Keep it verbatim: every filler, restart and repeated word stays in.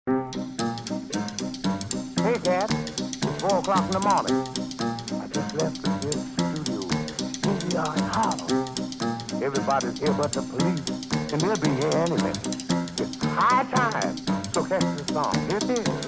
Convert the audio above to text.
Hey, Cat, it's four o'clock in the morning. I just left the this studio, busy in Harlem. Everybody's here but the police, and they'll be here any minute. It's high time, so catch this song. Here it is.